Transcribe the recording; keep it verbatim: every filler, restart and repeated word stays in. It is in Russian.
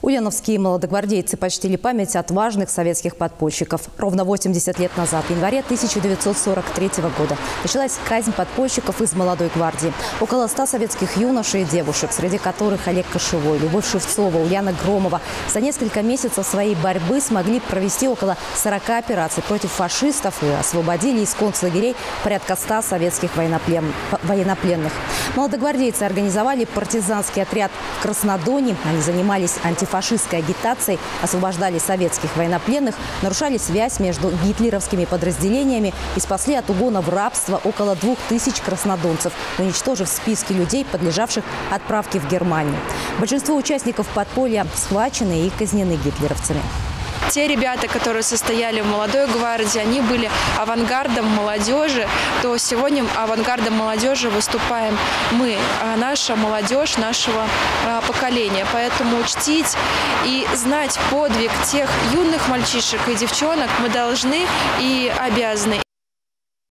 Ульяновские молодогвардейцы почтили память отважных советских подпольщиков. Ровно восемьдесят лет назад, в январе тысяча девятьсот сорок третьего года, началась казнь подпольщиков из молодой гвардии. Около ста советских юношей и девушек, среди которых Олег Кошевой, Любовь Шевцова, Ульяна Громова, за несколько месяцев своей борьбы смогли провести около сорока операций против фашистов и освободили из концлагерей порядка ста советских военноплен... военнопленных. Молодогвардейцы организовали партизанский отряд в Краснодоне. Они занимались антифашистской агитацией, освобождали советских военнопленных, нарушали связь между гитлеровскими подразделениями и спасли от угона в рабство около двух тысяч краснодонцев, уничтожив списки людей, подлежавших отправке в Германию. Большинство участников подполья схвачены и казнены гитлеровцами. Те ребята, которые состояли в молодой гвардии, они были авангардом молодежи, то сегодня авангардом молодежи выступаем мы, наша молодежь нашего поколения. Поэтому чтить и знать подвиг тех юных мальчишек и девчонок мы должны и обязаны.